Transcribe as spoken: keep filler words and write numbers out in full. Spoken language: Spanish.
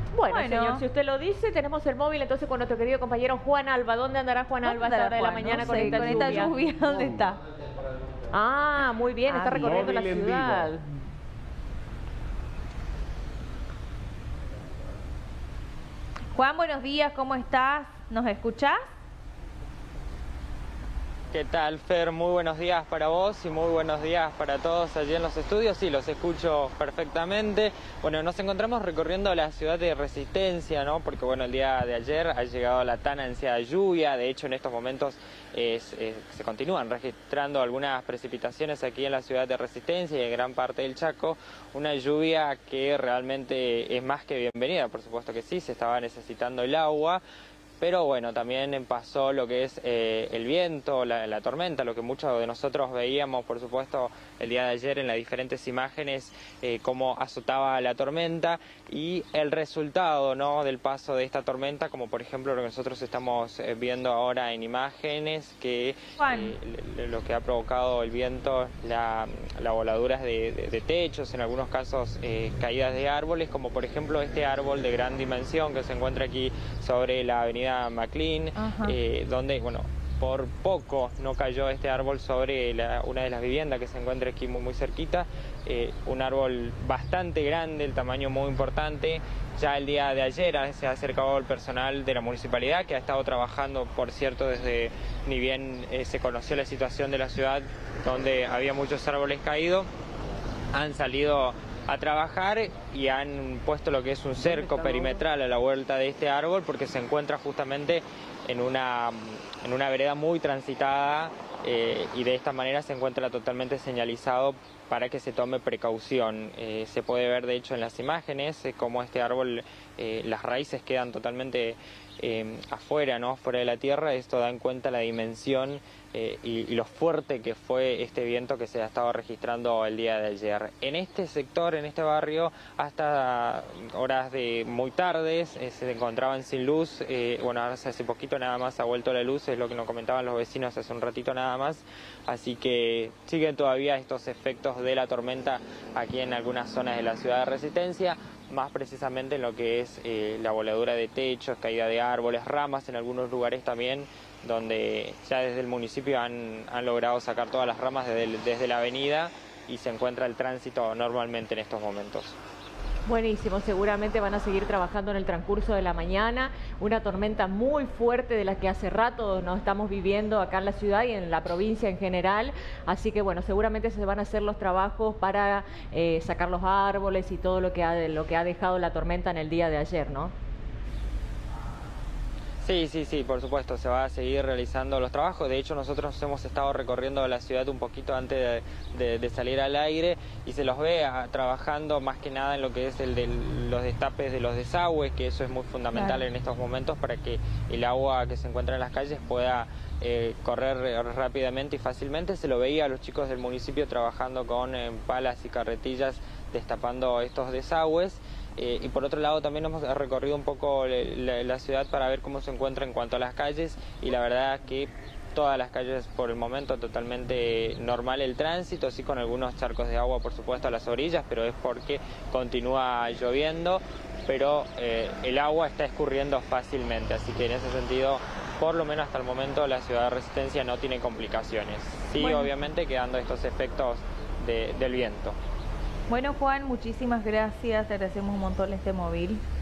Bueno, Bueno. señor, si usted lo dice, tenemos el móvil entonces con nuestro querido compañero Juan Alba. ¿Dónde andará Juan Alba a esta hora de la mañana no con, sé, esta con lluvia? esta lluvia? ¿Dónde está? Ah, muy bien, Ah, está bien. recorriendo la Móvil en ciudad. vivo. Juan, buenos días, ¿cómo estás? ¿Nos escuchás? ¿Qué tal, Fer? Muy buenos días para vos y muy buenos días para todos allí en los estudios. Sí, los escucho perfectamente. Bueno, nos encontramos recorriendo la ciudad de Resistencia, ¿no? Porque, bueno, el día de ayer ha llegado la tan ansiada lluvia. De hecho, en estos momentos es, es, se continúan registrando algunas precipitaciones aquí en la ciudad de Resistencia y en gran parte del Chaco. Una lluvia que realmente es más que bienvenida, por supuesto que sí, se estaba necesitando el agua. Pero bueno, también pasó lo que es eh, el viento, la, la tormenta, lo que muchos de nosotros veíamos, por supuesto, el día de ayer en las diferentes imágenes, eh, cómo azotaba la tormenta y el resultado, ¿no?, del paso de esta tormenta, como por ejemplo lo que nosotros estamos eh, viendo ahora en imágenes, que eh, lo que ha provocado el viento, la, la voladuras de, de, de techos, en algunos casos eh, caídas de árboles, como por ejemplo este árbol de gran dimensión que se encuentra aquí sobre la avenida McLean, eh, donde, bueno, por poco no cayó este árbol sobre la, una de las viviendas que se encuentra aquí muy, muy cerquita, eh, un árbol bastante grande, el tamaño muy importante. Ya el día de ayer se ha acercado el personal de la municipalidad, que ha estado trabajando, por cierto, desde ni bien eh, se conoció la situación de la ciudad, donde había muchos árboles caídos, han salido a trabajar y han puesto lo que es un cerco perimetral a la vuelta de este árbol, porque se encuentra justamente en una, en una vereda muy transitada eh, y de esta manera se encuentra totalmente señalizado para que se tome precaución. Eh, se puede ver de hecho en las imágenes eh, cómo este árbol, eh, las raíces quedan totalmente eh, afuera, ¿no?, fuera de la tierra. Esto da en cuenta la dimensión eh, y, y lo fuerte que fue este viento que se ha estado registrando el día de ayer. En este sector, en este barrio, hasta horas de muy tardes eh, se encontraban sin luz. Eh, bueno, ahora hace poquito nada más ha vuelto la luz, es lo que nos comentaban los vecinos hace un ratito nada más. Así que siguen todavía estos efectos de la tormenta aquí en algunas zonas de la ciudad de Resistencia, más precisamente en lo que es eh, la voladura de techos, caída de árboles, ramas en algunos lugares también, donde ya desde el municipio han, han logrado sacar todas las ramas desde, el, desde la avenida y se encuentra el tránsito normalmente en estos momentos. Buenísimo, seguramente van a seguir trabajando en el transcurso de la mañana. Una tormenta muy fuerte de la que hace rato nos estamos viviendo acá en la ciudad y en la provincia en general. Así que bueno, seguramente se van a hacer los trabajos para eh, sacar los árboles y todo lo que, ha, lo que ha dejado la tormenta en el día de ayer, ¿no? Sí, sí, sí, por supuesto, se va a seguir realizando los trabajos. De hecho, nosotros hemos estado recorriendo la ciudad un poquito antes de, de, de salir al aire y se los ve a, trabajando más que nada en lo que es el de los destapes de los desagües, que eso es muy fundamental claro. en estos momentos para que el agua que se encuentra en las calles pueda eh, correr rápidamente y fácilmente. Se lo veía a los chicos del municipio trabajando con eh, palas y carretillas destapando estos desagües. Eh, y por otro lado también hemos recorrido un poco la, la ciudad para ver cómo se encuentra en cuanto a las calles y la verdad que todas las calles por el momento totalmente normal el tránsito, sí con algunos charcos de agua por supuesto a las orillas, pero es porque continúa lloviendo, pero eh, el agua está escurriendo fácilmente, así que en ese sentido, por lo menos hasta el momento, la ciudad de Resistencia no tiene complicaciones. Sí, bueno. Obviamente quedando estos efectos de, del viento. Bueno, Juan, muchísimas gracias, te agradecemos un montón este móvil.